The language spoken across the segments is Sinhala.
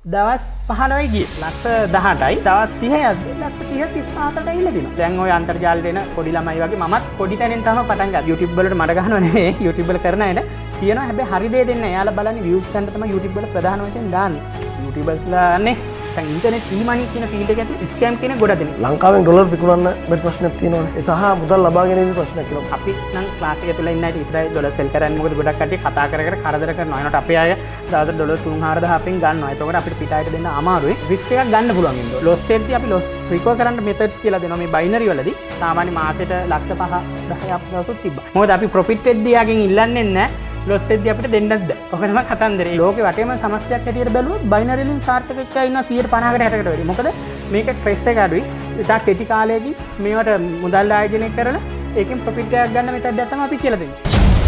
දවස් 15යි ගියේ. ලක්ෂ 18යි. දවස් 30යි ලක්ෂ 30 35කට ඇවිල්ලා දිනවා. දැන් ওই අන්තර්ජාලයට එන පොඩි ළමයි වගේ මමත් පොඩි තැනින් තමයි පටන් ගත්තා. YouTube වලට මඩ ගහනව නෙවෙයි. YouTube වල කරන අයට තියෙනවා. හැබැයි හරි දේ දෙන්න. එයාලා බලන්නේ views ගන්න තමයි YouTube වල ප්‍රධාන වශයෙන් දාන්නේ. YouTubersලානේ දැන් ඉන්ටර්නෙට් e-money කියන ෆීල්ඩ් එක ඇතුළේ ස්කෑම් කියන ගොඩ දෙනෙක්. ලංකාවෙන් ඩොලර් විකුණන්න බැරි ප්‍රශ්නයක් තියෙනවනේ. ඒ සහ මුදල් ලබා ගැනීම ප්‍රශ්නයක් කියලා. අපි නම් ක්ලාස් එක තුල ඉන්න අයට විතරයි ඩොලර් සෙල් කරන්නේ. මොකද ගොඩක් කට්ටිය කතා කර කර කරදර කරනවා. ඒනට අපේ අය දවසට ඩොලර් 3-4000 අපෙන් ගන්නවා. ඒතකොට අපිට පිටායට දෙන්න අමාරුයි. රිස්ක් එකක් ගන්න පුළුවන් ඉන්නවා. ලොස් එද්දී අපි ලොස් රිකවර් කරන්න මෙතඩ්ස් කියලා දෙනවා. මේ බයිනරි වලදී සාමාන්‍ය මාසෙට ලක්ෂ 5-10ක් දවසුත් තිබ්බා. මොකද අපි ප්‍රොෆිට් එද්දී යකින් ඉල්ලන්නේ නැහැ. ලොස් එද්දී අපිට දෙන්නත් බෑ. ඔක තමයි කතන්දරේ. ලෝකේ වටේම සමස්තයක් හැටියට බැලුවොත් බයිනරි වලින් සාර්ථක වෙච්ච අය ඉන්නවා 150කට 60කට වැඩි. මොකද මේක ට්‍රෙස් එක අඩුයි. ඉතා කෙටි කාලයකින් මේවට මුදල් ආයෝජනය කරලා ඒකෙන් ප්‍රොෆිට් එකක් ගන්න මෙතඩ් එක තමයි අපි කියලා දෙන්නේ.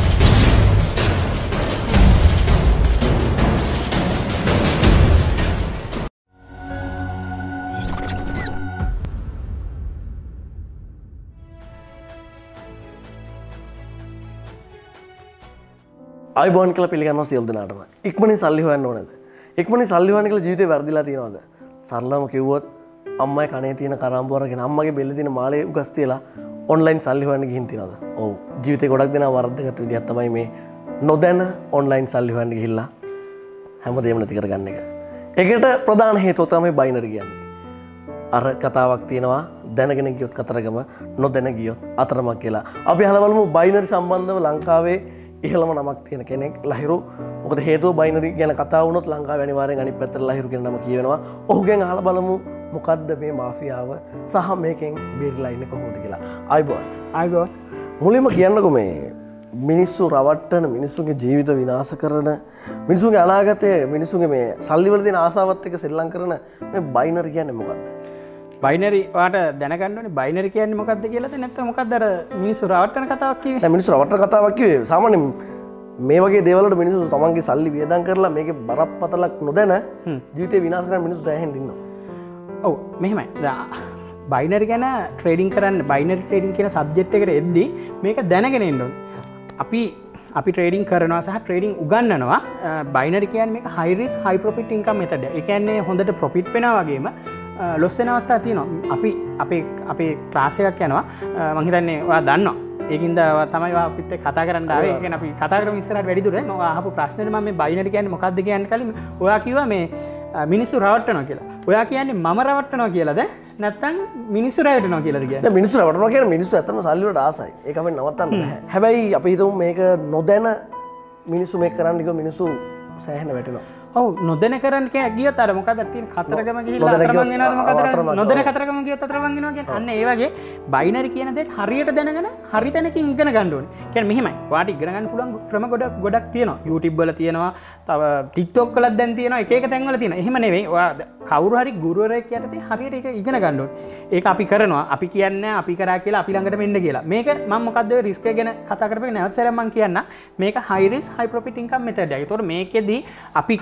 අයිබෝන් කියලා පිළිගන්නවා සියලු දෙනාටම. ඉක්මනින් සල්ලි හොයන්න ඕනද? ඉක්මනින් සල්ලි හොයන්න කියලා ජීවිතේ වැරදිලා තියෙනවද? සරලවම කිව්වොත් අම්මයි කනේ තියෙන කරාම්බු අරගෙන අම්මගේ බෙල්ලේ තියෙන මාළේ උගස් තියලා ඔන්ලයින් සල්ලි හොයන්න ගිහින් තියනවද? ඔව්. ජීවිතේ ගොඩක් දෙනා වරද්දගත් විදිහක් තමයි මේ නොදැන ඔන්ලයින් සල්ලි හොයන්න ගිහිල්ලා හැමදේම නැති කරගන්න එක. ඒකට ප්‍රධාන හේතුව තමයි බයිනරි කියන්නේ. අර කතාවක් තියෙනවා දැනගෙන ගියොත් කතරගම නොදැන ගියොත් අතරමක් කියලා. අපි අහලා බලමු බයිනරි සම්බන්ධව ලංකාවේ ඉහළම නමක් තියෙන කෙනෙක් ලහිරු. මොකද හේතුව බයිනරි ගැන කතා වුණොත් ලංකාවේ අනිවාර්යෙන් අනිත් පැත්තට ලහිරු කියන නම කියවෙනවා. ඔහුගෙන් අහලා බලමු මොකද්ද මේ මාෆියාව සහ මේකෙන් බේරිලා ඉන්නේ කොහොමද කියලා. ආයිබෝන්. මුලින්ම කියන්නකෝ මේ මිනිස්සු රවට්ටන, මිනිස්සුගේ ජීවිත විනාශ කරන, මිනිස්සුගේ අනාගතය, මිනිස්සුගේ මේ සල්ලි වල තියෙන ආසාවත් එක්ක සෙල්ලම් කරන මේ බයිනරි කියන්නේ මොකද්ද? බයිනරි වාට දැනගන්න ඕනේ බයිනරි කියන්නේ මොකක්ද කියලාද නැත්නම් මොකක්ද අර මිනිස්සු රවට්ටන කතාවක් කිව්වේ? නෑ මිනිස්සු රවට්ටන කතාවක් කිව්වේ. සාමාන්‍යයෙන් මේ වගේ දේවල් වලට මිනිස්සු තමන්ගේ සල්ලි වියදම් කරලා මේකේ බරපතලක් නොදැන ජීවිතේ විනාශ කරන මිනිස්සු සෑහෙන්න ඉන්නවා. ඔව් මෙහෙමයි. බයිනරි ගැන ට්‍රේඩින් කරන්න බයිනරි ට්‍රේඩින් කියන සබ්ජෙක්ට් එකට එද්දී මේක දැනගෙන ඉන්න ඕනේ. අපි ට්‍රේඩින් කරනවා සහ ට්‍රේඩින් උගන්වනවා. බයිනරි කියන්නේ මේක high risk high profit income method. ඒ කියන්නේ හොඳට ප්‍රොෆිට් වෙනවා වගේම ලොස් වෙන අවස්ථා තියෙනවා. අපේ ක්ලාස් එකක් යනවා. මම හිතන්නේ ඔයා දන්නවා. ඒකින්ද තමයි ඔයා අපිත් එක්ක කතා කරන්න ආවේ. ඒ කියන්නේ අපි කතා කරමු ඉස්සරහට වැඩි දුර. මම අහපු ප්‍රශ්නෙට මම මේ බයිනරි කියන්නේ මොකක්ද කියන්න කලින් ඔයා කිව්වා මේ මිනිස්සු රවට්ටනවා කියලා. ඔයා කියන්නේ මම රවට්ටනවා කියලාද නැත්නම් මිනිස්සු රවට්ටනවා කියලාද කියන්නේ? දැන් මිනිස්සු රවට්ටනවා කියන්නේ මිනිස්සු ඇත්තම සල්ලි වලට ආසයි. ඒක අපෙන් නවත්තන්න බෑ. හැබැයි අපි හිතමු මේක නොදැන මිනිස්සු මේක කරන්න ගියොත් මිනිස්සු සෑහෙන වැටෙනවා. ඔව් නොදැන කරන්න ගියොත් අර මොකද තියෙන කතරගම ගිහිල්ලා අතරමං වෙනවද මොකද නොදැන කතරගම ගියොත් අතරමං වෙනවා කියන්නේ අන්න ඒ වගේ බයිනරි කියන දේ හරියට දැනගෙන හරි තැනකින් ඉගෙන ගන්න ඕනේ. කියන්නේ මෙහෙමයි. ඔයාට ඉගෙන ගන්න පුළුවන් ක්‍රම ගොඩක් තියෙනවා. YouTube වල තියෙනවා, තව TikTok වලත් දැන් තියෙනවා, එක එක තැන් වල තියෙනවා. එහෙම නෙවෙයි. ඔයා කවුරු හරි ගුරුවරයෙක් යටතේ හරියට ඒක ඉගෙන ගන්න ඕනේ. ඒක අපි කරනවා. අපි කියන්නේ අපි කරා කියලා අපි ළඟට මෙන්න කියලා. මේක මම මොකද්ද ඔය රිස්ක් එක ගැන කතා කරපේ නැවත සැරයක් මම කියන්න. මේක high risk high profit income method එක. ඒතකොට මේකෙදි අපි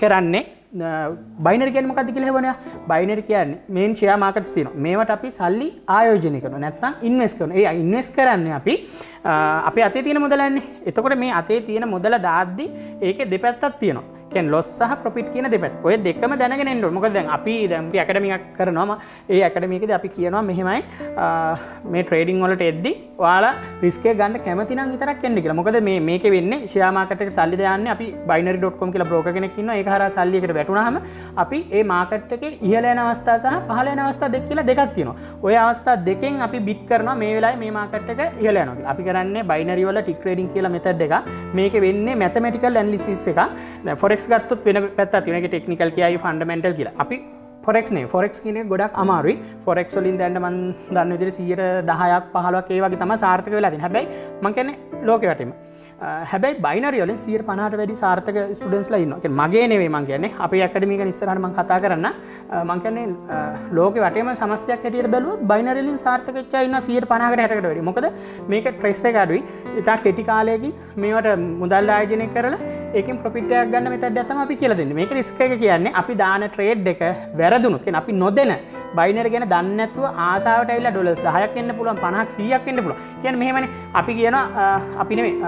බයිනරි කියන්නේ මොකක්ද කියලා හෙවනවා. බයිනරි කියන්නේ මේන් ෂෙයා මාකට්ස් තියෙනවා. මේවට අපි සල්ලි ආයෝජනය කරනවා. නැත්නම් ඉන්වෙස්ට් කරනවා. ඒ ඉන්වෙස්ට් කරන්නේ අපි අපේ අතේ තියෙන මුදලන්නේ. එතකොට මේ අතේ තියෙන මුදල දාද්දි ඒකේ දෙපැත්තක් තියෙනවා. කියන්නේ loss සහ profit කියන දෙපැත්ත. ඔය දෙකම දැනගෙන ඉන්න ඕනේ. මොකද දැන් අපි ඇකඩමි එකක් කරනවා. ඒ ඇකඩමි එකේදී අපි කියනවා මෙහෙමයි මේ ට්‍රේඩින් වලට එද්දි ඔයාලා රිස්ක් එක ගන්න කැමති නම් විතරක් එන්න කියලා. මොකද මේකේ වෙන්නේ ෂෙයා මාකට් එකට සල්ලි දාන්නේ අපි binary.com කියලා බ්‍රෝකර් කෙනෙක් ඉන්නවා. ඒක හරහා සල්ලි එකට වැටුනහම අපි ඒ මාකට් එකේ ඉහළ යන අවස්ථා සහ පහළ යන අවස්ථා දෙක කියලා දෙකක් තියෙනවා. ওই අවස්ථා දෙකෙන් අපි බිට් කරනවා මේ වෙලාවේ මේ මාකට් එක ඉහළ යනවා කියලා. අපි කරන්නේ binary වල tick trading කියලා මෙතඩ් එක. මේකේ වෙන්නේ mathematical analysis එක. දැන් forex ගත්තොත් වෙන පැත්තක් තියෙනවා. ඒක ටෙක්නිකල් කියයි ෆන්ඩමෙන්ටල් කියලා. අපි ෆොරෙක්ස් නේ. ෆොරෙක්ස් කියන්නේ ගොඩක් අමාරුයි. ෆොරෙක්ස් වලින් දැන් මම දන්න විදිහට 10%ක් 15ක් ඒ වගේ තමයි සාර්ථක වෙලා තියෙන්නේ. හැබැයි මම කියන්නේ ලෝකෙ වටේම. හැබැයි බයිනරි වලින් 50%ට වැඩි සාර්ථක ස්ටුඩන්ට්ස්ලා ඉන්නවා. කියන්නේ මගේ නෙවෙයි මම කියන්නේ. අපේ ඇකඩමි එක ඉස්සරහට මම කතා කරන්න. මම කියන්නේ ලෝකෙ වටේම සමස්තයක් හැටියට බැලුවොත් බයිනරි වලින් සාර්ථක වෙච්ච අය ඉන්නවා 50%කට 60කට වැඩි. මොකද මේක ට්‍රෙස් එක අඩුයි. ඉතා කෙටි කාලයකින් මේවට මුදල් ආයෝජනය කරලා ඒකෙන් ප්‍රොෆිට් එකක් ගන්න මෙතඩ් එක තමයි අපි කියලා දෙන්නේ. මේක රිස්ක් එක කියන්නේ අපි දාන ට්‍රේඩ් එක වැරදුනොත් කියන්නේ අපි නොදැන බයිනරි ගැන දන්නේ නැතුව ආසාවට ඇවිල්ලා ඩොලර්ස් 10ක් එන්න පුළුවන් 50ක් 100ක් එන්න පුළුවන්. කියන්නේ මෙහෙමනේ අපි කියනවා අපි නෙමෙයි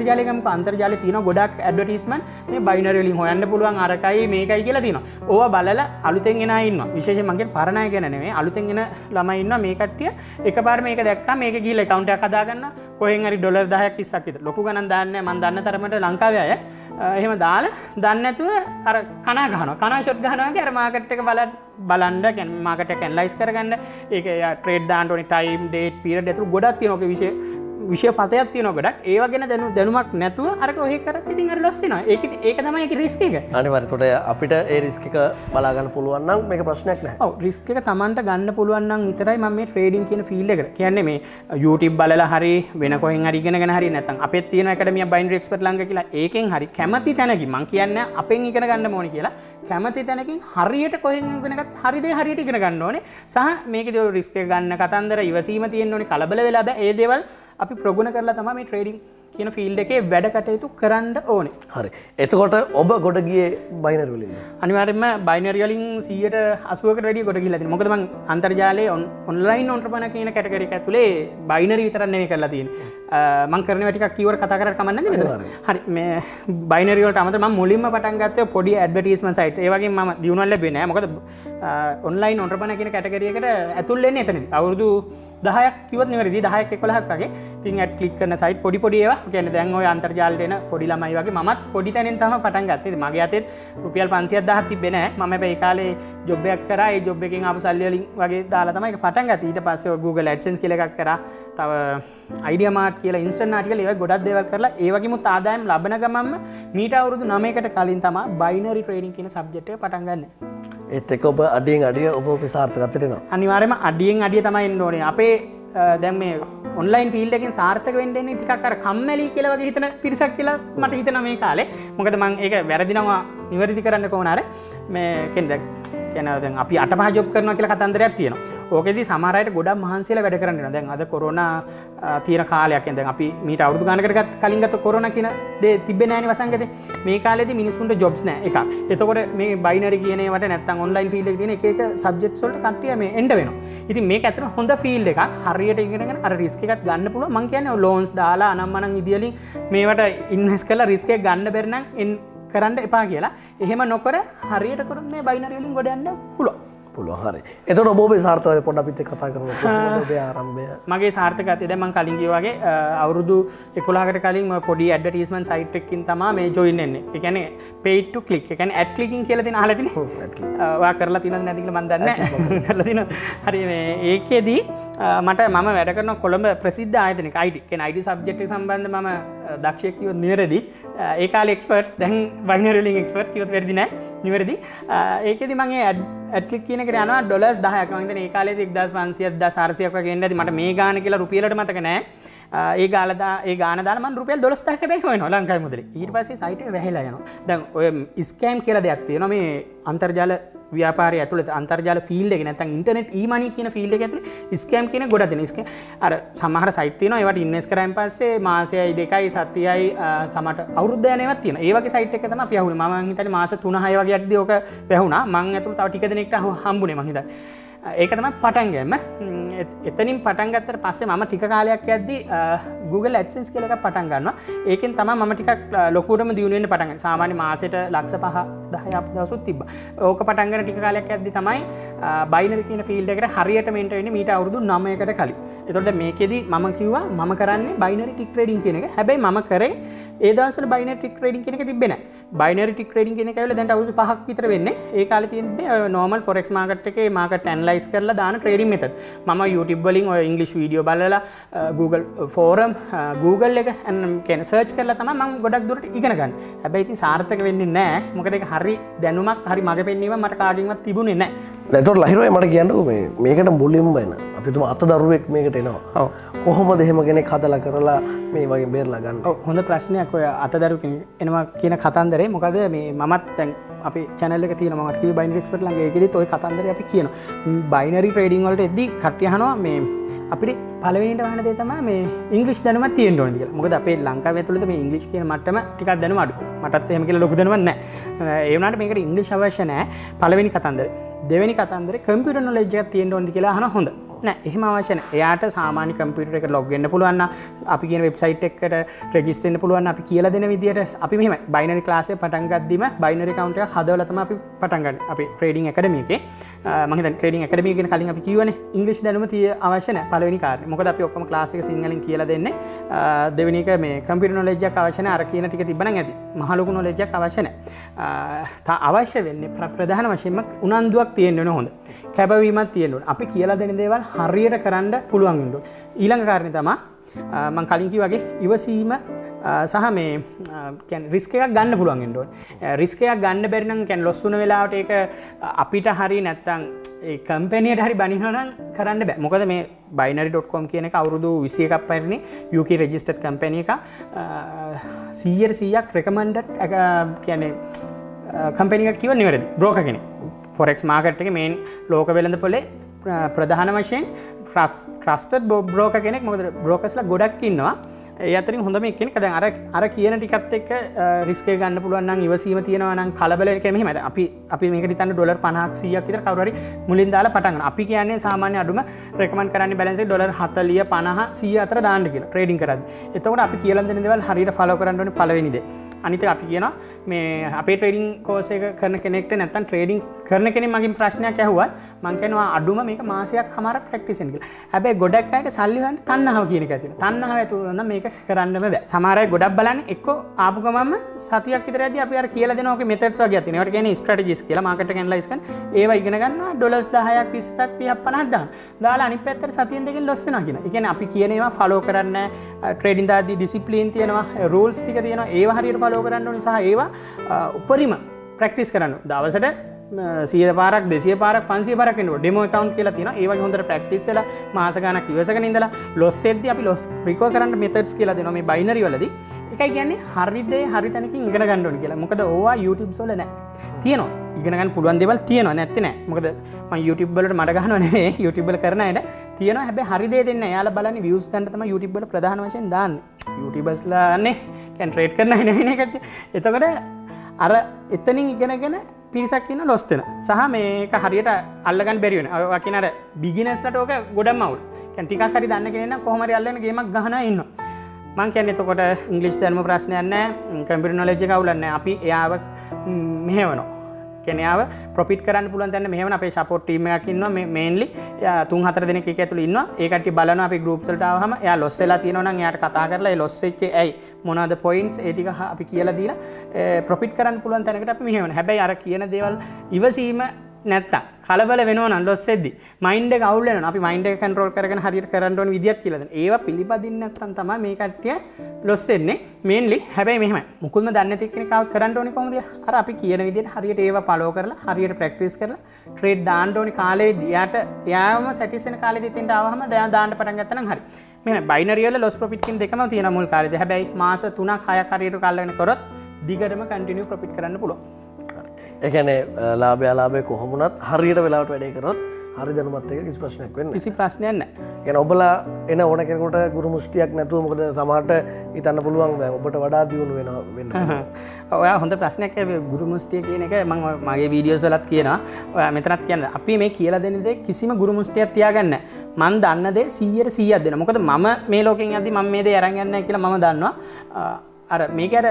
අන්තර්ජාලය ගමු අන්තර්ජාලයේ තියෙන ගොඩක් ඇඩ්වර්ටයිස්මන්ට් මේ බයිනරි වලින් හොයන්න පුළුවන් අරකයි මේකයි කියලා තියෙනවා. ඕවා බලලා අලුතෙන් එන අය ඉන්නවා. විශේෂයෙන් මම කියන්නේ පරණ අය ගැන නෙමෙයි අලුතෙන් එන ළමයි ඉන්නවා මේ කට්ටිය එකපාර මේක දැක්කම මේක ගිහලා account එකක් හදාගන්න කොහෙන් හරි ඩොලර් 10ක් 20ක් විතර ලොකු ගණන් දාන්නේ නැහැ මම දන්න තරමට ලංකාවේ අය එහෙම දාලා දන්නේ නැතුව අර කනා ගහනවා ෂොට් ගහනවා වගේ අර මාකට් එක බලන්න කියන්නේ මාකට් එක ඇනලයිස් කරගන්න ඒක ට්‍රේඩ් දාන්න ඕනේ ටයිම් ඩේට් පීරියඩ් ඇතුළු ගොඩක් තියෙනවා ඔක විෂය පතයක් තියෙනවා ගොඩක් ඒවා ගැන දැනුමක් නැතුව අරක ඔහෙ කරත් ඉතින් අර ලොස් වෙනවා ඒක තමයි ඒකේ රිස්ක් එක අනිවාර්යයෙන් ඒකට අපිට ඒ රිස්ක් එක බලා ගන්න පුළුවන් නම් මේක ප්‍රශ්නයක් නැහැ ඔව් රිස්ක් එක Tamanට ගන්න පුළුවන් නම් විතරයි මම මේ ට්‍රේඩින් කියන ෆීල්ඩ් එකට කියන්නේ මේ YouTube බලලා හරි වෙන කොහෙන් හරි ඉගෙනගෙන හරි නැත්නම් අපේ තියෙන ඇකඩමිය බයිනරි එක්ස්පර්ට් ළඟ කියලා ඒකෙන් හරි කැමැති තැනකින් මම කියන්නේ අපෙන් ඉගෙන ගන්න ඕනේ කියලා කැමැති තැනකින් හරියට කොහෙන් ඉගෙනගත් හරි දේ හරියට ඉගෙන ගන්න ඕනේ සහ මේකේදී රිස්ක් එක ගන්න කතන්දර ඉවසීම තියෙන්න ඕනේ කලබල වෙලා බෑ ඒ දේවල් අපි ප්‍රගුණ කරලා තමයි මේ ට්‍රේඩින් කියන ෆීල්ඩ් එකේ වැඩ කටයුතු කරන්න ඕනේ. හරි. එතකොට ඔබ ගොඩ ගියේ බයිනරි වලින්ද? අනිවාර්යයෙන්ම බයිනරි වලින් 180කට වැඩිය ගොඩ ගිහිල්ලා තියෙනවා. මොකද මම අන්තර්ජාලයේ ඔන්ලයින් ඔන්ටර්ප්‍රනර් කියන කැටගරි එක ඇතුලේ බයිනරි විතරක් නෙවෙයි කරලා තියෙන්නේ. මම කරන ඒවා ටිකක් කීවර කතා කරලා කමක් නැද්ද මෙතන? හරි. මේ බයිනරි වලට අමතරව මම මුලින්ම පටන් ගත්තේ පොඩි ඇඩ්වර්ටයිස්මන්ට් සයිට්. ඒ වගේම මම දිනුවක් ලැබෙන්නේ නැහැ. මොකද ඔන්ලයින් ඔන්ටර්ප්‍රනර් කියන කැටගරි එකට ඇතුල් වෙන්නේ එතනදී. අවුරුදු 10ක් කිව්වොත් නෙවෙයි 10ක් 11ක් වගේ. ඉතින් ඇඩ් ක්ලික් කරන සයිට් පොඩි ඒවා. කියන්නේ දැන් ඔය අන්තර්ජාලයට එන පොඩි ළමයි වගේ මමත් පොඩි තැනින් තමයි පටන් ගත්තේ. ඉතින් මගේ අතේ රුපියල් 500,000ක් තිබ්බේ නැහැ. මම හැබැයි ඒ කාලේ ජොබ් එකක් කරා. ඒ ජොබ් එකෙන් ආපු සල්ලි වලින් වගේ දාලා තමයි ඒක පටන් ගත්තේ. ඊට පස්සේ ඔය Google AdSense කියලා එකක් කරා. තව Idea Mart කියලා instant article ඒවා ගොඩක් දේවල් කරලා ඒ වගේමුත් ආදායම් ලබන ගමන්ම මීට අවුරුදු 9කට කලින් තමයි binary trading කියන සබ්ජෙක්ට් එක පටන් ගන්නෙ. ඒත් එක්ක ඔබ අඩියෙන් අඩිය ඔබ සාර්ථකත්වයට එනවා. අනිවාර්යයෙන්ම අඩියෙන් අඩිය තමයි එන්න ඕනේ. අපේ දැන් මේ ඔන්ලයින් ෆීල්ඩ් එකෙන් සාර්ථක වෙන්න ඉන්නේ ටිකක් අර කම්මැලි කියලා වගේ හිතන පිරිසක් කියලා මට හිතෙනවා මේ කාලේ. මොකද මම ඒක වැරදිනවා නිවැරදි කරන්න කොහොමද අර මේ කියන්නේ දැන් අපි 8-5 ජොබ් කරනවා කියලා කතන්දරයක් තියෙනවා. ඕකෙදි සමහර අයට ගොඩක් මහන්සියලා වැඩ කරන්න වෙනවා. දැන් අද කොරෝනා තියෙන කාලයක්. දැන් අපි මීට අවුරුදු ගානකට කලින් ගත්ත කොරෝනා කියන දේ තිබ්බේ නැහැනේ වසංගතේ. මේ කාලේදී මිනිස්සුන්ට ජොබ්ස් නැහැ එකක්. එතකොට මේ බයිනරි කියන ඒවාට නැත්තම් ඔන්ලයින් ෆීල්ඩ් එකේ තියෙන එක එක සබ්ජෙක්ට්ස් වලට කට්ටිය මේ එන්න වෙනවා. ඉතින් මේක ඇත්තට හොඳ ෆීල්ඩ් එකක්. හරියට ඉගෙනගෙන අර රිස්ක් එකක් ගන්න පුළුවන්. මම කියන්නේ ලෝන්ස් දාලා අනම්මනම් විදියලින් මේවට ඉන්වෙස්ට් කරලා රිස්ක් එක ගන්න බැරි නම් කරන්න එපා කියලා. එහෙම නොකර හරියට කරොත් මේ බයිනරි වලින් ගොඩ යන්න පුළුවන්. හරි. එතකොට ඔබ ඔබේ සාර්ථකත්වය පොඩ්ඩක් අපිත් එක්ක කතා කරමු. කොහොමද ඔබේ ආරම්භය? මගේ සාර්ථකත්වය දැන් මම කලින් කිව්වා වගේ අවුරුදු 11කට කලින් මම පොඩි ඇඩ්වර්ටයිස්මන්ට් සයිට් එකකින් තමයි මේ ජොයින් වෙන්නේ. ඒ කියන්නේ paid to click. ඒ කියන්නේ ad clicking කියලා තියෙන අහලා තියෙන්නේ. ඔව් ad click. ඔයා කරලා තියෙනවද නැද්ද කියලා මම දන්නේ නැහැ. කරලා තියෙනවා. හරි මේ ඒකෙදි මම වැඩ කරන කොළඹ ප්‍රසිද්ධ ආයතනයක IT. කියන්නේ IT සබ්ජෙක්ට් එක සම්බන්ධ මම දක්ෂයෙක් කිව්වොත් නිවැරදි. ඒ කාලේ එක්ස්පර්ට් දැන් බයිනරි වලින් එක්ස්පර්ට් කිව්වොත් වැරදි නෑ. නිවැරදි. ඒකෙදි මම ඒ ad click කියන එකට යනවා ඩොලර්ස් 10ක්. මම හිතන්නේ ඒ කාලේදී 1500 1400ක් වගේ එන්නේ නැති. මට මේ ගාන කියලා රුපියලට මතක නෑ. ඒ ගාන දාලා මම රුපියල් 12000ක් හැබැයි හොයනවා ලංකාවේ මුදලේ. ඊට පස්සේ සයිට් එක වැහිලා යනවා. දැන් ඔය ස්කෑම් කියලා දෙයක් තියෙනවා මේ අන්තර්ජාල ව්‍යාපාරය ඇතුළත අන්තර්ජාල ෆීල්ඩ් එකේ නැත්නම් ඉන්ටර්නෙට් ඊමනි කියන ෆීල්ඩ් එක ඇතුළේ ස්කෑම් කියන ගොඩක් දෙනවා. ස්කෑම් අර සමහර සයිට් තියෙනවා ඒවට ඉන්වෙස්ට් කරායින් පස්සේ මාසෙයි 2යි සතියයි සමහරට අවුරුද්ද යන ඒවාත් තියෙනවා. ඒ වගේ සයිට් එක තමයි අපි අහුනේ. මම හිතන්නේ මාස 3-6 වගේ යද්දී ඕක වැහුණා. මං ඇතුළේ තව ටික දෙනෙක්ට හම්බුනේ මං හිතන්නේ. ඒක තමයි පටන් ගන්න. එතනින් පටන් ගත්තට පස්සේ මම ටික කාලයක් යද්දී Google AdSense කියලා එකක් පටන් ගන්නවා. ඒකෙන් තමයි මම ටිකක් ලොකුවටම දියුණු වෙන්න පටන් ගන්නේ. සාමාන්‍ය මාසෙට ලක්ෂ 5-10 අප දවසුත් තිබ්බා. ඕක පටන් ගන්න ටික කාලයක් යද්දී තමයි බයිනරි කියන ෆීල්ඩ් එකට හරියටම එන්ටර් වෙන්නේ මීට අවුරුදු 9කට කලින්. ඒතකොට මේකෙදි මම කිව්වා මම කරන්නේ බයිනරි ටික් ට්‍රේඩින් කියන එක. හැබැයි මම කරේ ඒ දවස්වල බයිනරි ටික් ට්‍රේඩින් කියන එක තිබ්බේ නැහැ. බයිනරි ටික් ට්‍රේඩින් කියන එක ඇවිල්ලා දැන් අවුරුදු 5ක් විතර වෙන්නේ. ඒ කාලේ තියෙන්නේ normal forex market එකේ market analyze කරලා දාන trading method. මම YouTube වලින් ඔය English video බලලා Google forum Google එක කියන search කරලා තමයි මම ගොඩක් දුරට ඉගෙන ගන්න. හැබැයි ඉතින් සාර්ථක වෙන්නේ නැහැ. මොකද ඒක හරි දැනුමක් හරි මග පෙන්වීමක් මට කාටින්වත් තිබුණේ නැහැ. දැන් ඒතකොට ලහිරුවේ මට කියන්නකෝ මේකට මුලින්ම එන අපි තුම අතදරුවෙක් මේකට එනවා. ඔව්. කොහොමද එහෙම කෙනෙක් හදලා කරලා මේ වගේ බේරලා ගන්න? ඔව් හොඳ ප්‍රශ්නයක් ඔය අතදරු එනවා කියන කතන්දරේ. මොකද මේ මමත් දැන් අපි channel එක තියෙනවා මම කිව්වේ බයිනරි එක්ස්පර්ට් ළඟ ඒකෙදිත් ওই කතන්දරේ අපි කියනවා. බයිනරි ට්‍රේඩින් වලට එද්දී කට්ටිය අහනවා මේ අපිට පළවෙනිට වහන දේ තමයි මේ ඉංග්‍රීසි දැනුමක් තියෙන්න ඕනද කියලා. මොකද අපේ ලංකාවේ ඇතුළත මේ ඉංග්‍රීසි කියන මට්ටම ටිකක් දැනුම අඩුයි. මටත් එහෙම කියලා ලොකු දැනුමක් නැහැ. ඒ වුණාට මේකට ඉංග්‍රීසි අවශ්‍ය නැහැ. පළවෙනි කතන්දරේ. දෙවෙනි කතන්දරේ කම්පියුටර් නොලෙජ් එකක් තියෙන්න ඕනද කියලා අහන හොඳ. නෑ එහෙම අවශ්‍ය නැහැ. එයාට සාමාන්‍ය කම්පියුටර් එකට ලොග් වෙන්න පුළුවන් නම් අපි කියන වෙබ්සයිට් එකකට රෙජිස්ටර් වෙන්න පුළුවන් නම් අපි කියලා දෙන විදියට අපි මෙහෙමයි බයිනරි ක්ලාස් එක පටන් ගද්දිම බයිනරි account එකක් හදවලා තමයි අපි පටන් ගන්න. අපි ට්‍රේඩින් ඇකඩමි එකේ මම හිතන්නේ ට්‍රේඩින් ඇකඩමි එක ගැන කලින් අපි කිව්වනේ ඉංග්‍රීසි දැනුම අවශ්‍ය නැහැ පළවෙනි කාරණේ. මොකද අපි ඔක්කොම ක්ලාස් එක සිංහලෙන් කියලා දෙන්නේ. දෙවෙනි එක මේ කම්පියුටර් නොලෙජ් එකක් අවශ්‍ය නැහැ. අර කියන ටික තිබ්බනම් ඇති. මහ ලොකු නොලෙජ් එකක් අවශ්‍ය නැහැ. අවශ්‍ය වෙන්නේ ප්‍රධාන වශයෙන්ම උනන්දුවක් තියෙන්න ඕන හොඳ. කැපවීමක් තියෙන්න ඕන. අපි කියලා දෙන දේවල් හරියට කරන්න පුළුවන් වෙන්න ඕන. ඊළඟ කාරණේ තමයි මම කලින් කිව්වා වගේ ඉවසීම සහ මේ කියන්නේ රිස්ක් එකක් ගන්න පුළුවන් වෙන්න ඕන. රිස්ක් එකක් ගන්න බැරි නම් කියන්නේ ලොස් වුණ වෙලාවට ඒක අපිට හරි නැත්තම් ඒ කම්පැනියට හරි බනිනවා නම් කරන්න බෑ. මොකද මේ binary.com කියන එක අවුරුදු 21ක් පරිදි UK registered company එක 100%ක් recommended කියන්නේ කම්පැනි එකක් කිව්ව නිවැරදි. බ්‍රෝකර් කෙනෙක්. forex market එකේ මේන් ලෝක වෙළඳපොලේ ප්‍රධාන වශයෙන් trusted broker කෙනෙක්. මොකද brokers ලා ගොඩක් ඉන්නවා. ඒ අතරින් හොඳම එක්කෙනෙක්. දැන් අර කියන ටිකත් එක්ක රිස්ක් එක ගන්න පුළුවන් නම් ඉවසීම තියෙනවා නම් කලබල කියන්නේ මෙහෙමයි. අපි මේකට හිතන්නේ ඩොලර් 50ක් 100ක් විතර කවුරු හරි මුලින් දාලා පටන් ගන්න. අපි කියන්නේ සාමාන්‍ය අඩුම රෙකමන්ඩ් කරන්නේ බැලන්ස් එක ඩොලර් 40 50 100 අතර දාන්න කියලා ට්‍රේඩින් කරද්දී. එතකොට අපි කියලා දෙන දේවල් හරියට ෆලෝ කරන්න ඕනේ පළවෙනි දේ. අනිත් එක අපි කියනවා මේ අපේ ට්‍රේඩින් කෝස් එක කරන කෙනෙක්ට නැත්තම් ට්‍රේඩින් කරන කෙනෙක් මගෙන් ප්‍රශ්නයක් ඇහුවත් මම කියනවා අඩුම මේක මාසයක් හමාරක් ප්‍රැක්ටිස් වෙන්න කියලා. හැබැයි ගොඩක් අයට සල්ලි ගන්න තණ්හාව කියන එක තියෙනවා. තණ්හාව ඇතුළු නම් මේක කරන්නම බෑ. සමහර අය ගොඩක් බලන්නේ එක්ක ආපු ගමන්ම සතියක් විතර යද්දී අපි අර කියලා දෙනවා ඔකේ මෙතඩ්ස් වගේක් තියෙනවා. ඒවට කියන්නේ ස්ට්‍රැටජිස් කියලා මාකට් එක ඇනලයිස් කරන. ඒවා ඉගෙන ගන්නවා ඩොලර්ස් 10ක් 20ක් 30ක් 50ක් දාන්න. දාලා අනිත් පැත්තට සතියෙන් දෙකෙන් ලොස් වෙනවා කියන. ඒ කියන්නේ අපි කියන ඒවා ෆලෝ කරන්න ට්‍රේඩින් දාද්දී ඩිසිප්ලින් තියෙනවා, රූල්ස් ටික තියෙනවා. ඒවා හරියට ෆලෝ කරන්න ඕනේ සහ ඒවා උපරිම ප්‍රැක්ටිස් කරන්න. දවසට 100 පාරක් 200 පාරක් 500 පාරක් වෙනවා. ඩෙමෝ account කියලා තියෙනවා. ඒ වගේ හොඳට ප්‍රැක්ටිස් වෙලා මාස ගාණක් ඉවසගෙන ඉඳලා ලොස් එද්දී අපි ලොස් රිකවර් කරන්න මෙතඩ්ස් කියලා දෙනවා මේ බයිනරි වලදී. ඒකයි කියන්නේ හරි දේ හරි තැනකින් ඉගෙන ගන්න ඕනේ කියලා. මොකද ඕවා YouTube වල නැහැ. තියෙනවා. ඉගෙන ගන්න පුළුවන් දේවල් තියෙනවා නැත්තේ නෑ. මොකද මම YouTube වලට මඩ ගහනවා නෙවෙයි. YouTube වල කරන අයට තියෙනවා. හැබැයි හරි දේ දෙන්නේ නැහැ. එයාලා බලන්නේ views ගන්න තමයි YouTube වල ප්‍රධාන වශයෙන් දාන්නේ. YouTubersලානේ කියන්නේ ට්‍රේඩ් කරන අය නෙවෙයි කට්ටිය. එතකොට අර එතනින් ඉගෙනගෙන පිරිසක් ඉන්න ලොස් වෙන. සහ මේක හරියට අල්ලගන්න බැරි වෙන. ඔය කියන අර බිග්ිනර්ස්ලාට ඕක ගොඩක්ම අවුල්. කියන්නේ ටිකක් හරි දන්න කෙනෙක් නම් කොහොම හරි අල්ලගෙන ගේමක් ගහනවා ඉන්නවා. මං කියන්නේ එතකොට ඉංග්‍රීසි දැනුම ප්‍රශ්නයක් නැහැ. කම්පියුටර් නොලෙජ් එක අවුලක් නැහැ. අපි එයාව මෙහෙවනවා. කියන්නේ එයාව ප්‍රොෆිට් කරන්න පුළුවන් දැන් මෙහෙම අපේ සපෝට් ටීම් එකක් ඉන්නවා මේ මේන්ලි 3-4 දෙනෙක් එක ඇතුළේ ඉන්නවා. ඒ කට්ටිය බලනවා අපි ගෲප්ස් වලට ආවහම එයා ලොස් වෙලා තියෙනවා නම් එයාට කතා කරලා ඒ ලොස් වෙච්ච ඇයි මොනවාද පොයින්ට්ස් ඒ ටික අපි කියලා දීලා ප්‍රොෆිට් කරන්න පුළුවන් තැනකට අපි මෙහෙවනවා. හැබැයි අර කියන දේවල් ඉවසීම නැත්තම් කලබල වෙනවා නම් ලොස් වෙද්දි මයින්ඩ් එක අවුල් වෙනවා. අපි මයින්ඩ් එක කන්ට්‍රෝල් කරගෙන හරියට කරන්න ඕන විදියක් කියලා දෙනවා. ඒවා පිළිපදින්න නැත්තම් තමයි මේ කට්ටිය ලොස් වෙන්නේ මේන්ලි. හැබැයි මෙහෙමයි. මුකුත්ම දන්නේ නැති කෙනෙක් ආවත් කරන්න ඕනේ කොහොමද? අර අපි කියන විදිහට හරියට ඒවා ෆලෝ කරලා හරියට ප්‍රැක්ටිස් කරලා ට්‍රේඩ් දාන්න ඕනේ කාලෙදී. එයාම සැටිස් වෙන කාලෙදී තින්ට ආවහම දැන් දාන්න පටන් ගත්තා නම් හරි. මෙහෙම බයිනරි වල ලොස් ප්‍රොෆිට් කියන දෙකම තියෙනවා මුල් කාලෙදී. හැබැයි මාස 3ක් 6ක් හරියට කාලගෙන කරොත් දිගටම කන්ටිනියු ප්‍රොෆිට් කරන්න පුළුවන්. එකන ලාභයාලාබය කොහොමුණත් හරියට වෙලාට වැඩේ කරොත් හරි දැනුමත් එක කිසි ප්‍රශ්නයක් වෙන්න කිසි ප්‍රශ්නයක් නැහැ. يعني ඔබලා එන ඕන කෙනෙකුට ගුරු මුස්තියක් නැතුව මොකද සමහරට හිතන්න පුළුවන් දැන් ඔබට වඩා දියුණු වෙන්න. ඔයා හොඳ ප්‍රශ්නයක් ගුරු මුස්තිය කියන එක මම මගේ වීඩියෝස් වලත් කියනවා. ඔයා මෙතනත් කියන්න අපි මේ කියලා දෙන දේ කිසිම ගුරු මුස්තියක් තියාගන්න නැහැ. මම දන්න දේ 100% දෙනවා. මොකද මම මේ ලෝකෙන් යද්දි මම මේ දේ අරන් යන්නේ නැහැ කියලා මම දන්නවා. අර මේක අර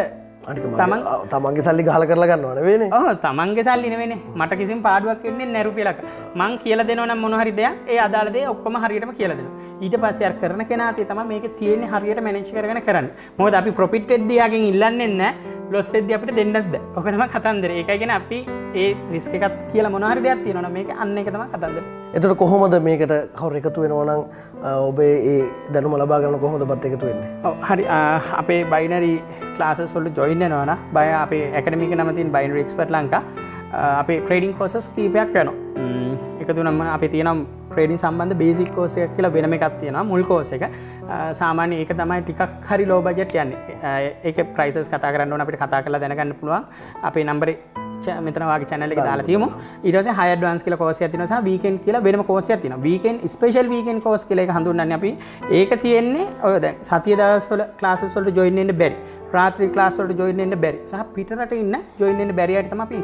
තමන්ගේ සල්ලි ගහල කරලා ගන්නවන වෙන්නේ. ඔව් තමන්ගේ සල්ලි නෙවෙයිනේ. මට කිසිම පාඩුවක් වෙන්නේ නැහැ රුපියලක. මං කියලා දෙනවා නම් මොන හරි දෙයක් ඒ අදාළ දේ ඔක්කොම හරියටම කියලා දෙනවා. ඊට පස්සේ අර කරන කෙනාට තමයි මේක තියෙන්නේ හරියට මැනේජ් කරගෙන කරන්නේ. මොකද අපි ප්‍රොෆිට් වෙද්දී යාගෙන් ඉල්ලන්නේ නැහැ. ලොස් වෙද්දී අපිට දෙන්නත් බෑ. ඔක තමයි කතන්දරේ. ඒකයි කියන්නේ අපි ඒ රිස්ක් එකක් කියලා මොන හරි දෙයක් තියෙනවා නම් මේක අන්න එක තමයි කතන්දරේ. එතකොට කොහොමද මේකට කවුරු එකතු වෙනවා නම් ඔබේ ඒ දැනුම ලබා ගන්න කොහොමද බත් එකතු වෙන්නේ? ඔව් හරි අපේ බයිනරි ක්ලාසස් වලට ජොයින් වෙනවා නම් බය අපේ ඇකඩමි එකේ නම තියෙන බයිනරි එක්ස්පර්ට් ලංකා අපේ ට්‍රේඩින් කෝසස් කීපයක් වෙනවා. එකතු නම් අපේ තියෙනවා ට්‍රේඩින් සම්බන්ධ බේසික් කෝස් එකක් කියලා වෙනම එකක් තියෙනවා මුල් කෝස් එක. සාමාන්‍ය ඒක තමයි ටිකක් හරි ලෝ බජට් යන්නේ. ඒකේ ප්‍රයිසස් කතා කරන්න ඕන අපිට කතා කරලා දැනගන්න පුළුවන්. අපේ නම්බරේ මෙතන වාගේ channel එකේ දාලා තියමු. ඊට පස්සේ high advance කියලා course එකක් තියෙනවා සහ weekend කියලා වෙනම course එකක් තියෙනවා. weekend special weekend course කියලා එක හඳුන්වන්නේ අපි. ඒක තියෙන්නේ ඔය දැන් සතිය දවස් වල classes වලට join වෙන්න බැරි. රාත්‍රී ක්ලාස් වලට ජොයින් වෙන්න බැරි සහ පිටරට ඉන්න ජොයින් වෙන්න බැරි අයට තමයි අපි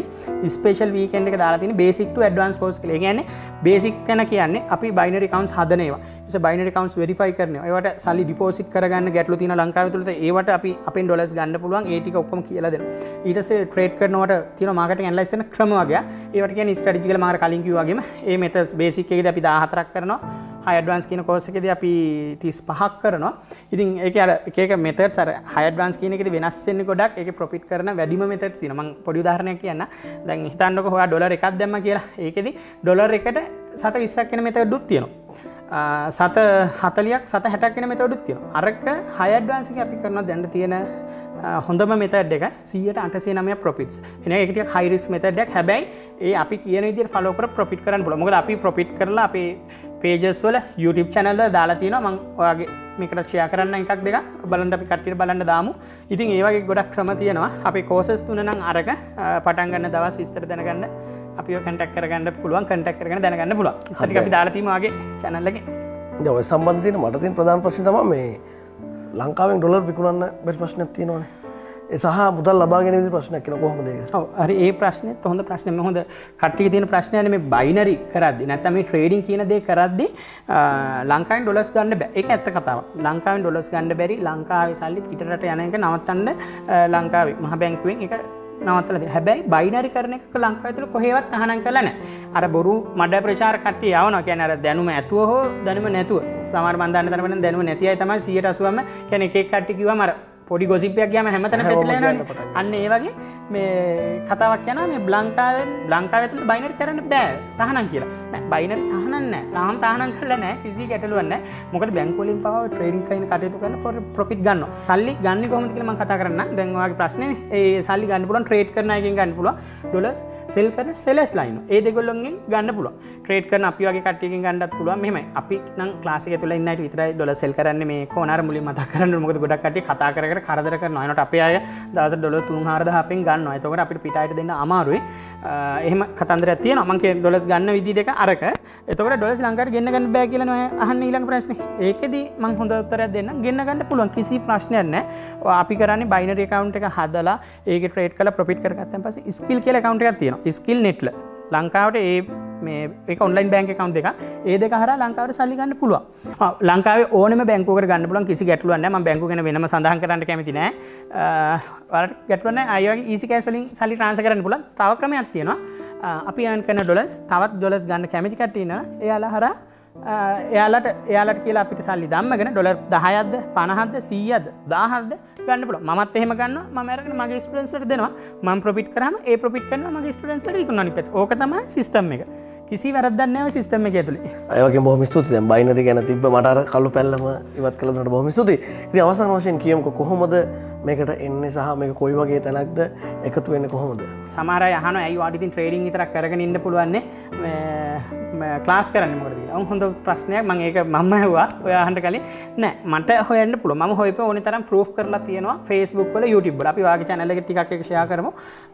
ස්පෙෂල් වීකෙන්ඩ් එක දාලා තියෙන්නේ බේසික් ටු ඇඩ්වාන්ස් කෝස් කියලා. ඒ කියන්නේ බේසික් තැන කියන්නේ අපි බයිනරි accounts හදන ඒවා. ඉතින් බයිනරි accounts වෙරිෆයි කරන ඒවා. ඒවට සල්ලි ඩිපොසිට් කරගන්න ගැටලු තියෙන ලංකාවේ තුලද ඒවට අපි අපෙන් ඩොලර්ස් ගන්න පුළුවන්. ඒ ටික ඔක්කොම කියලා දෙනවා. ඊට පස්සේ ට්‍රේඩ් කරනවට තියෙන මාකටිං ඇනලයිස් කරන ක්‍රම වගේ. ඒවට කියන්නේ ස්ට්‍රැටජි කියලා මාර කලින් කිව්වා වගේම ඒ මෙතඩ්ස් බේසික් එකේදී අපි 14ක් කරනවා. හයි ඇඩ්වාන්ස් කියන කෝස් එකේදී අපි 35ක් කරනවා. ඉතින් ඒකේ අර එක එක මෙතඩ්ස් අර හයි ඇඩ්වාන්ස් කියන එකේදී වෙනස් වෙන්නේ ගොඩක්. ඒකේ ප්‍රොෆිට් කරන වැඩිම මෙතඩ්ස් තියෙනවා. මම පොඩි උදාහරණයක් කියන්න. දැන් හිතන්නකෝ ඔයා ඩොලර් එකක් දැම්මා කියලා. ඒකේදී ඩොලර් එකට සත 20ක් වෙන මෙතඩ් උත් තියෙනවා. සත 40ක් සත 60ක් වෙන මෙතඩ් උත් තියෙනවා. අරක හයි ඇඩ්වාන්ස් එකේ අපි කරනවා දැන් තියෙන හොඳම මෙතඩ් එක 100%809 ප්‍රොෆිට්ස්. එන එක ටිකක් හයි රිස්ක් මෙතඩ් එකක්. හැබැයි ඒ අපි කියන විදිහට ෆලෝ කර ප්‍රොෆිට් කරන්න පුළුවන්. මොකද අපි ප්‍රොෆිට් කරලා අපේ pages වල YouTube channel වල දාලා තියෙනවා. මම ඔයාගේ මේකට ෂෙයා කරන්න එකක් දෙකක් බලන්න අපි කට්ටියට බලන්න දාමු. ඉතින් ඒ වගේ ගොඩක් ක්‍රම තියෙනවා. අපේ courses තුන නම් අරක පටන් ගන්න දවස් විස්තර දැනගන්න අපිව කන්ටැක්ට් කරගන්න පුළුවන්. කන්ටැක්ට් කරගෙන දැනගන්න පුළුවන්. විස්තර ටික අපි දාලා තියෙනවා ඔයාගේ channel එකේ. දැන් ඔය සම්බන්ධ තියෙන මට තියෙන ප්‍රධාන ප්‍රශ්නේ තමයි මේ ලංකාවෙන් ඩොලර් විකුණන්න බැරි ප්‍රශ්නයක් තියෙනවානේ. ඒ සහ මුදල් ලබා ගැනීම ප්‍රශ්නයක් කියන කොහොමද ඒක? ඔව් හරි ඒ ප්‍රශ්නේත් හොඳ ප්‍රශ්නයක්. මම හොඳ කට්ටියක තියෙන ප්‍රශ්නයනේ මේ බයිනරි කරද්දි නැත්නම් මේ ට්‍රේඩින් කියන දේ කරද්දි ලංකාවෙන් ඩොලර්ස් ගන්න බෑ. ඒක ඇත්ත කතාවක්. ලංකාවෙන් ඩොලර්ස් ගන්න බැරි. ලංකාවේ සල්ලි පිටරට යන එක නවත්තන්න ලංකාවේ මහ බැංකුවෙන් ඒක නවත්තලා දෙනවා. හැබැයි බයිනරි කරන එක ලංකාවේ තුල කොහෙවත් තහනම් කරලා නැහැ. අර බොරු මඩ ප්‍රචාර කට්ටිය යවනවා. කියන්නේ අර දැනුම ඇතුව හෝ දැනුම නැතුව. සමහර මන් දන්න තරමට දැනුම නැති අය තමයි 180ම කියන්නේ එක එක කට්ටිය කිව්වම අර පොඩි ගොසිප්යක් ගියාම හැමතැනම පැතිලා යනවානේ. අන්න ඒ වගේ මේ කතාවක් යනවා මේ ලංකාවේ තුල බයිනරි කරන්න බෑ තහනම් කියලා. නෑ බයිනරි තහනම් නෑ. තාම තහනම් කරලා නෑ. කිසි ගැටලුවක් නෑ. මොකද බැංකු වලින් පවා ට්‍රේඩින් කරන කටයුතු කරන ප්‍රොෆිට් ගන්නවා. සල්ලි ගන්න කොහොමද කියලා මම කතා කරන්නම්. දැන් ඔයාගේ ප්‍රශ්නේ ඒ සල්ලි ගන්න පුළුවන් ට්‍රේඩ් කරන අයගෙන් ගන්න පුළුවන්. ඩොලර්ස් සෙල් කරන සෙලර්ස් ලයින්. ඒ දෙගොල්ලොන්ගෙන් ගන්න පුළුවන්. ට්‍රේඩ් කරන අපි වගේ කට්ටියකින් ගන්නත් පුළුවන්. මෙහෙමයි. අපි නම් ක්ලාස් එකේ තුල ඉන්න අයට විතරයි ඩොලර් සෙල් කරන්නේ මේ කොනාර මුලින් මතක් කරන්න. මොකද ගොඩක් කට්ටිය කතා කර කරදර කරනවා. එනකොට අපේ අය දවසට ඩොලර් 3-4000 අපෙන් ගන්නවා. එතකොට අපිට පිටායට දෙන්න අමාරුයි. එහෙම කතන්දරයක් තියෙනවා. මම කියන්නේ ඩොලර්ස් ගන්න විදි දෙක අරක. එතකොට ඩොලර්ස් ලංකාවට ගෙන්න ගන්න බෑ කියලා නෝ අහන්න ඊළඟ ප්‍රශ්නේ. ඒකෙදි මම හොඳ උත්තරයක් දෙන්නම්. ගෙන්න ගන්න පුළුවන්. කිසි ප්‍රශ්නයක් නැහැ. අපි කරන්නේ බයිනරි account එක හදලා ඒකේ ට්‍රේඩ් කරලා ප්‍රොෆිට් කරගත්තන් පස්සේ ස්කිල් කියලා account එකක් තියෙනවා. ස්කිල් netල. ලංකාවට මේ ඒක ඔන්ලයින් බැංක් account දෙක. ඒ දෙක හරහා ලංකාවට සල්ලි ගන්න පුළුවන්. ලංකාවේ ඕනෙම බැංකුවකට ගන්න පුළුවන්. කිසි ගැටලුවක් නැහැ. මම බැංකුව ගැන වෙනම සඳහන් කරන්න කැමති නැහැ. ඔයාලට ගැටලුවක් නැහැ. අය වගේ easy cash වලින් සල්ලි transfer කරන්න පුළුවන්. තව ක්‍රමයක් තියෙනවා. අපි earn කරන ඩොලර්ස් තවත් ඩොලර්ස් ගන්න කැමති කට්ටිය ඉන්නවා. එයාලා හරහා එයාලට කියලා අපිට සල්ලි දැම්මගෙන ඩොලර් 10ක්ද 50ක්ද 100ක්ද 1000ක්ද ගන්න පුළුවන්. මමත් එහෙම ගන්නවා. මම අරගෙන මගේ ස්ටුඩන්ට්ස් වලට දෙනවා. මම ප්‍රොෆිට් කරාම ඒ ප්‍රොෆිට් කරනවා මගේ ස්ටුඩන්ට්ස් වලට විකුණනවා අනිත් පැත්ත. ඕක තමයි සිස්ටම් එක. කිසි වැරද්දක් නැහැ ඔය සිස්ටම් එකේ ඇතුලේ. ඒ වගේම බොහොම ස්තුතියි. දැන් බයිනරි ගැන තිබ්බ මට අර කළු පැල්ලම ඉවත් කළ දුන්නට බොහොම ස්තුතියි. ඉතින් අවසාන වශයෙන් කියමුකෝ කොහොමද මේකට එන්නේ සහ මේක කොයි වගේ තැනක්ද එකතු වෙන්නේ කොහොමද? සමහර අය අහනවා ඇයි ඔයාලට ඉතින් ට්‍රේඩින් විතරක් කරගෙන ඉන්න පුළුවන් නේ ක්ලාස් කරන්නේ මොකටද කියලා. හොඳ ප්‍රශ්නයක්. මම ඒක මම ඇහුවා ඔයා අහන්න කලින්. නෑ මට හොයන්න පුළුවන්. මම හොයපේ ඕනේ තරම් ප්‍රූෆ් කරලා තියෙනවා Facebook වල YouTube වල. අපි ඔයාගේ channel එකේ ටිකක් එක ෂෙයා කරමු.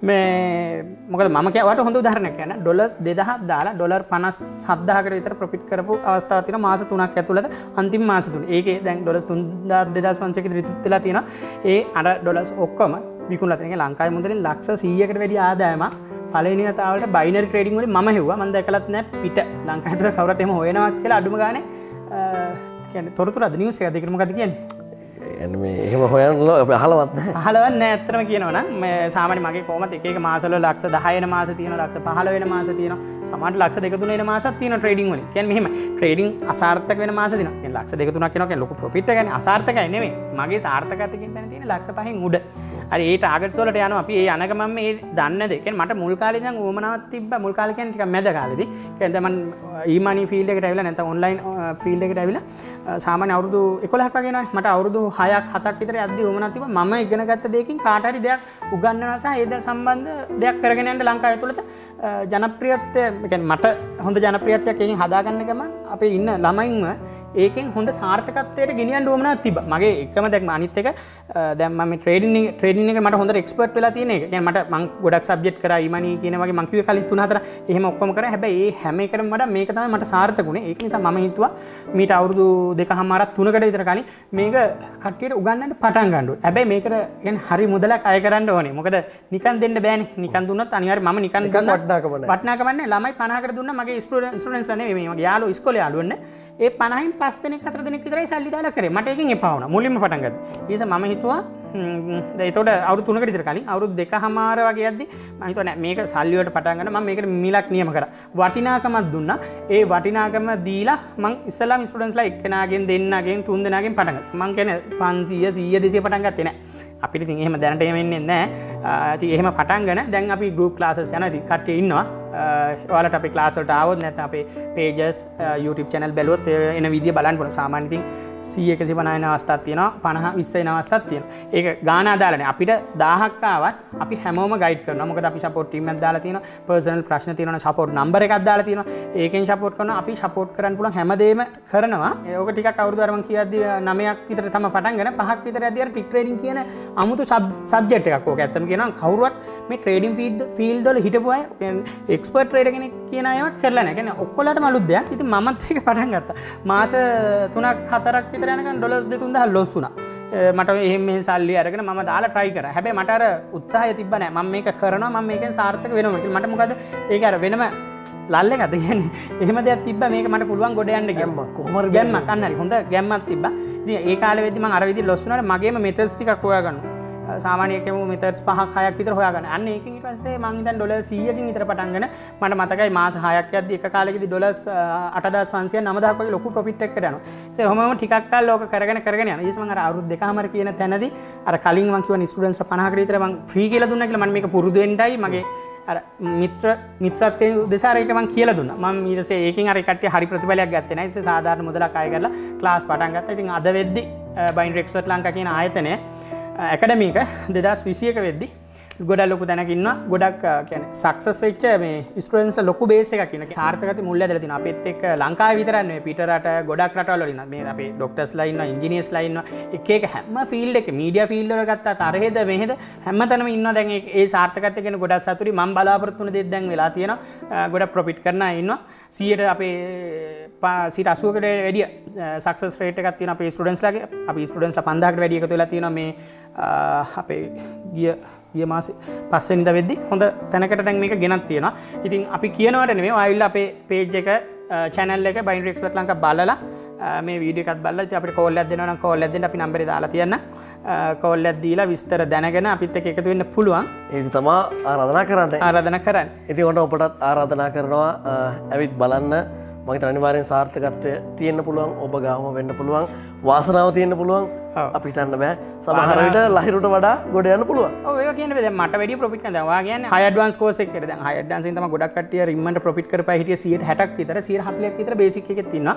මොකද මම ඔයාලට හොඳ උදාහරණයක් කියන්න. ඩොලර්ස් 2000ක් දාලා ඩොලර් 57000කට විතර ප්‍රොෆිට් කරපු අවස්ථාවක් තියෙනවා මාස 3ක් ඇතුළත. අන්තිම මාස 3. ඒකේ දැන් ඩොලර්ස් 2500 කට විතර වෙලා තියෙනවා. ඒ අර ඩොලර්ස් ඔක්කොම විකුණලා තියෙනවා. ලංකාවේ මුදලින් ලක්ෂ 100කට වැඩි ආදායමක් පළවෙනි වතාවට බයිනරි ට්‍රේඩින් වලින් මම හෙව්වා. මම දැකලත් නැහැ පිට ලංකාවේ විතර කවුරුත් එහෙම හොයනවත් කියලා අඩුම ගානේ කියන්නේ තොරතුරද නිවුස් එකද ඒකට මොකද කියන්නේ? يعني මේ එහෙම හොයන්න අපි අහලවත් නැහැ. අහලවත් නැහැ ඇත්තටම කියනවා නම් මේ සාමාන්‍ය මගේ කොහමද එක එක මාසවල ලක්ෂ 10 වෙන මාස තියෙනවා ලක්ෂ 15 වෙන මාස තියෙනවා සමහරට ලක්ෂ 2-3 වෙන මාසක් තියෙනවා ට්‍රේඩින් වලින්. කියන්නේ මෙහෙම ට්‍රේඩින් අසාර්ථක වෙන මාස තියෙනවා. කියන්නේ ලක්ෂ 2-3ක් වෙනවා කියන්නේ ලොකු ප්‍රොෆිට් එකක් නේ. අසාර්ථකයි නෙමෙයි. මගේ සාර්ථකත්වයෙන් දැන තියෙන ලක්ෂ 5න් උඩ. හරි ඒ ටාගට්ස් වලට යනවා අපි ඒ යනක මම මේ දන්නේ නැහැ. කියන්නේ මට මුල් කාලේ ඉඳන් උවමනාවක් තිබ්බා. මුල් කාලේ කියන්නේ ටිකක් මැද කාලේදී. කියන්නේ දැන් මම ඊමනි ෆීල්ඩ් එකට ඇවිල්ලා නැත්නම් ඔන්ලයින් ෆීල්ඩ් එකට ඇවිල්ලා සාමාන්‍ය අවුරුදු 11ක් වගේ නෝනේ. මට අවුරුදු 6ක් 7ක් විතර යද්දී උවමනාවක් තිබ්බා. මම ඉගෙන ගත්ත දෙයකින් කාට හරි දෙයක් උගන්වනවා සහ ඒ සම්බන්ධ දෙයක් කරගෙන යන්න ලංකාවේ තුලත ජනප්‍රියත්වය කියන්නේ මට හොඳ ජනප්‍රියත්වයක් එකකින් හදාගන්න ගමන් අපේ ඉන්න ළමයින්ව ඒකෙන් හොඳ සාර්ථකත්වයට ගෙනියන්න උවමනාවක් තිබ්බා. මගේ එකම දැක්ම අනිත් එක දැන් මම ට්‍රේඩින් එක මට හොඳට එක්ස්පර්ට් වෙලා තියෙන එක. කියන්නේ මට මං ගොඩක් සබ්ජෙක්ට් කරා ඊමණී කියන වගේ මං කිව්වේ කලින් 3-4 එහෙම ඔක්කොම කරා. හැබැයි ඒ හැම එකටම වඩා මේක තමයි මට සාර්ථක වුණේ. ඒක නිසා මම හිතුවා මීට අවුරුදු 2කමාරක් 3කට විතර කලින් මේක කට්ටියට උගන්වන්න පටන් ගන්න ඕනේ. හැබැයි මේකට කියන්නේ හරි මුදලක් අය කරන්න ඕනේ. මොකද නිකන් දෙන්න බෑනේ. නිකන් දුන්නත් අනිවාර්යයෙන් මම නිකන් දුන්නා වටිනාකම නැහැ. ළමයි 50කට දුන්නා මගේ ස්ටුඩන්ට්ස්ලා නෙවෙයි මගේ යාළුවෝ ඉස්කෝලේ යාළුවෝනේ. ඒ 50න් 5 දෙනෙක් 4 දෙනෙක් විතරයි සල්ලි දාලා කරේ. මට ඒකෙන් එපා වුණා. මුලින්ම පටන් ගත්තා. ඊට පස්සේ මම හිතුවා දැන් ඒතකොට අවුරුදු 3කට විතර කලින් අවුරුදු 2කමාර වගේ යද්දි මම හිතුවා නෑ මේක සල්ලි වලට පටන් ගන්න මම මේකට මිලක් නියම කරා. වටිනාකමක් දුන්නා. ඒ වටිනාකම දීලා මං ඉස්සලාම ස්ටුඩන්ට්ස්ලා එක්කෙනාගෙන් දෙන්නාගෙන් 3 දෙනාගෙන් පටන් ගත්තා. මං කියන්නේ 500 100 200 පටන් ගත්තේ නෑ. අපිට ඉතින් එහෙම දැනට එහෙම එන්නේ නැහැ. ඉතින් එහෙම පටන්ගෙන දැන් අපි group classes යනවා. ඉතින් කට්ටිය ඉන්නවා. ඔයාලට අපේ class වලට ආවොත් නැත්නම් අපේ pages YouTube channel බැලුවොත් එන විදිය බලන්න පුළුවන්. සාමාන්‍ය ඉතින් 100 150 අවස්ථාවක් තියෙනවා. 50 20 අවස්ථාවක් තියෙනවා. ඒක ගාන ආදාලනේ. අපිට 1000ක් ආවත් අපි හැමෝම ගයිඩ් කරනවා. මොකද අපි support team එකක් දාලා තියෙනවා. personal ප්‍රශ්න තියෙනවා. support number එකක් දාලා තියෙනවා. ඒකෙන් support කරනවා. අපි support කරන්න පුළුවන් හැමදේම කරනවා. ඒක ටිකක් අවුරුදු අර මම කියද්දි 9ක් විතර තමයි පටන් ගන්න. 5ක් විතර යද්දි අර ටික් ට්‍රේඩින් කියන අමුතු සබ්ජෙක්ට් එකක්. ඕක ඇත්තම කියනවා කවුරුවත් මේ ට්‍රේඩින් ෆීල්ඩ් වල හිටපු අය එක්ස්පර්ට් ට්‍රේඩර් කෙනෙක් කියන අයවත් කරලා නැහැ. කියන්නේ ඔක්කොලටම අලුත් දෙයක්. ඉතින් මමත් ඒක පටන් ගත්තා. මාස 3ක් 4ක් විතර යනකම් ඩොලර්ස් 2-3000 ලොස් වුණා. මට එහෙම මෙහෙම සල්ලි අරගෙන මම දාලා try කරා. හැබැයි මට අර උත්සාහය තිබ්බ නෑ. මම මේක කරනවා මම මේකෙන් සාර්ථක වෙනවා කියලා. මට මොකද ඒක අර වෙනම ලල් එකක්ද කියන්නේ. එහෙම දෙයක් තිබ්බා මේක මට පුළුවන් ගොඩ යන්න ගැම්මක්. කොහොම හරි ගැම්මක් අන්න හරි. හොඳ ගැම්මක් තිබ්බා. ඉතින් ඒ කාලේ වෙද්දි මම අර විදිහට ලොස් වුණාට මගේම මෙතඩ්ස් ටිකක් හොයාගන්නවා. සාමාන්‍ය එකම මෙතඩ්ස් 5ක් 6ක් විතර හොයාගන්න. අන්න ඒකෙන් ඊට පස්සේ මං ඉතින් ඩොලර් 100කින් විතර පටන්ගෙන මට මතකයි මාස 6ක් යද්දි එක කාලෙකදී ඩොලර්ස් 8500 9000ක් වගේ ලොකු ප්‍රොෆිට් එකකට යනවා. ඒ ඔහොමම ටිකක් කාල ලෝක කරගෙන යනවා. ඊස් මං අර අවුරුදු 2කමාර කියන තැනදී අර කලින් මං කියවන ස්ටුඩන්ට්ස්ලා 50කට විතර මං ෆ්‍රී කියලා දුන්නා කියලා මම මේක පුරුදු වෙන්නයි මගේ අර මිත්‍රත්වයෙන් උදෙසා ඒක මං කියලා දුන්නා. මම ඊට පස්සේ ඒකෙන් අර කට්ටිය හරි ප්‍රතිඵලයක් ගත්තේ නැහැ. ඊට පස්සේ සාධාරණ මුදලක් අය කරලා ක්ලාස් පටන් ගත්තා. ඉතින් අද වෙද්දි බයිනරි එක්ස්පර්ට් ලංකා කියන ආයතනය ඇකඩමි එක 2021 වෙද්දි ගොඩක් ලොකු තැනක ඉන්නවා. ගොඩක් කියන්නේ සක්සස් වෙච්ච මේ ස්ටුඩන්ට්ස්ලා ලොකු බේස් එකක් ඉන්න. සාර්ථකත්වය මුල් ඇදලා තිනවා. අපිත් එක්ක ලංකාවේ විතරක් නෙවෙයි පිට රට ගොඩක් රටවල් වල ඉන්නවා. මේ අපේ ડોක්ටර්ස්ලා ඉන්නවා, ඉන්ජිනියර්ස්ලා ඉන්නවා. එක එක හැම ෆීල්ඩ් එකේ මීඩියා ෆීල්ඩ් වල ගත්තාත් අරහෙද මෙහෙද හැමතැනම ඉන්නවා. දැන් ඒ සාර්ථකත්වය ගැන ගොඩක් සතුටුයි. මම බලාපොරොත්තු වෙන දේත් දැන් වෙලා තියෙනවා. ගොඩක් ප්‍රොෆිට් කරන අය ඉන්නවා. 100ට අපේ 80කට වැඩිය සක්සස් රේට් එකක් තියෙනවා අපේ ස්ටුඩන්ට්ස්ලාගේ. අපි ස්ටුඩන්ට්ස්ලා 5000කට වැඩිය එකතු වෙලා තියෙනවා මේ අපේ ගිය මාසේ 5 වෙනිදා වෙද්දි හොඳ තැනකට දැන් මේක ගෙනත් තියෙනවා. ඉතින් අපි කියනවට නෙමෙයි ආයෙත් අපේ page එක channel එක බයිනරි එක්ස්පර්ට් ලංකා බලලා මේ වීඩියෝ එකත් බලලා ඉතින් අපිට කෝල් එකක් දෙනවා නම් කෝල් එකක් දෙන්න අපි නම්බරේ දාලා තියන්න. කෝල් එකක් දීලා විස්තර දැනගෙන අපිත් එක්ක එකතු වෙන්න පුළුවන්. ඒක තමයි ආරාධනා කරන්නේ. ඉතින් ඔබටත් ආරාධනා කරනවා ඇවිත් බලන්න. මම හිතන අනිවාර්යෙන් සාර්ථකත්වය තියෙන්න පුළුවන්. ඔබ ගාවම වෙන්න පුළුවන්. වාසනාව තියෙන්න පුළුවන්. අපි හිතන්න බෑ. සමහර විට ලහිරුට වඩා ගොඩ යන්න පුළුවන්. ඔව් ඒක කියන්නේ දැන් මට වැඩි ප්‍රොෆිට් කරනවා. දැන් ඔයා කියන්නේ high advance course එකකට දැන් high advance එකෙන් තමයි ගොඩක් කට්ටිය රිම්මන්ට ප්‍රොෆිට් කරපයි හිටියේ 160ක් විතර 140ක් විතර බේසික් එකෙත් තියෙනවා.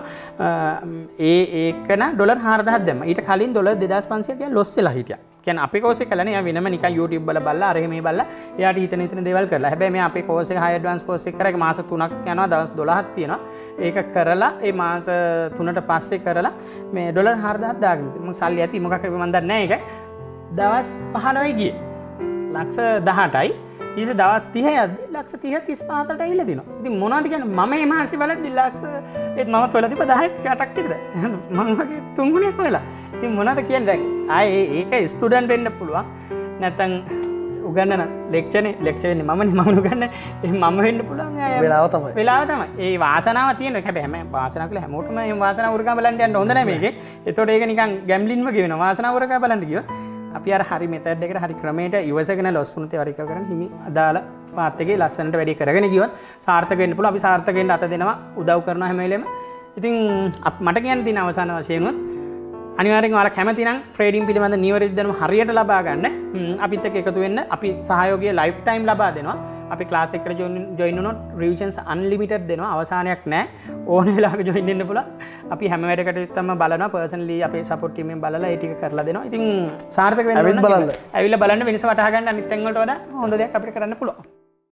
ඒක න ඩොලර් 4000ක් දැම්මා. ඊට කලින් ඩොලර් 2500ක් කියලා ලොස් වෙලා හිටියා. කියන්නේ අපේ course එක කළානේ. එයා වෙනම නිකන් YouTube වල බලලා අර මේ බලලා එයාට හිතන දේවල් කරලා. හැබැයි මේ අපේ course එක high advance course එක කරා. ඒක මාස 3ක් යනවා. දවස් 12ක් තියෙනවා. ඒක කරලා ඒ මාස 3ට පස්සේ කරලා මේ ඩොලර් 4000ක් දාගෙන මම සල්ලි ඇති මොකක් හරි මම දන්නේ නැහැ ඒක. දවස් 15යි ගියේ. ලක්ෂ 18යි. ඊට දවස් 30 යද්දි ලක්ෂ 30 35ට ඇවිල්ලා දිනවා. ඉතින් මොනවද කියන්නේ මම මේ මාසේ බලද්දි ලක්ෂ ඒත් මම තොල තිබ්බ 10ක් 8ක් විතර. මම වගේ 3 ගුණයක් වෙලා. ඉතින් මොනවද කියන්නේ දැන් ආයේ ඒක ස්ටුඩන්ට් වෙන්න පුළුවන්. නැත්තම් උගන්නන ලෙක්චර් වෙන්නේ මම උගන්නන්නේ. මම වෙන්න පුළුවන්. වෙලාව තමයි. ඒ වාසනාව තියෙනවා. හැබැයි හැම වාසනාව කියලා හැමෝටම මේ වාසනාව උරගා බලන්න යන්න හොඳ නැහැ මේකේ. ඒතකොට ඒක නිකන් ගැම්ලින් වගේ වෙනවා. වාසනාව උරගා බලන්න කිව්වා. අපි අර හරි මෙතඩ් එකට හරි ක්‍රමයට ඉවසගෙන ලොස් වුණත් ඒවා රිකවර් කරගෙන හිමි අදාළ පාත් එකේ ලස්සනට වැඩි කරගෙන ගියොත් සාර්ථක වෙන්න පුළුවන්. අපි සාර්ථක වෙන්න අත දෙනවා, උදව් කරනවා හැම වෙලෙම. ඉතින් මට කියන්න තියෙන අවසාන වශයෙන් උත් අනිවාර්යෙන් ඔයාලා කැමති නම් ට්‍රේඩින් පිළිබඳ නිවැරදි දැනුම හරියට ලබා ගන්න අපිත් එක්ක එකතු වෙන්න. අපි සහයෝගය ලයිෆ් ටයිම් ලබා දෙනවා. අපි ක්ලාස් එකට ජොයින් වුණොත් රිවිෂන්ස් අන්ලිමිටඩ් දෙනවා. අවසානයක් නැහැ. ඕන වෙලාවක ජොයින් වෙන්න පුළුවන්. අපි හැම වැඩකටම බලනවා. පර්සනලි අපේ සපෝට් ටීම් එකෙන් බලලා ඒ ටික කරලා දෙනවා. ඉතින් සාර්ථක වෙන්න ඕන. ඇවිල්ලා බලන්න වෙනස වටහා ගන්න අනිත් තැන් වලට වඩා හොඳ දෙයක් අපිට කරන්න පුළුවන්.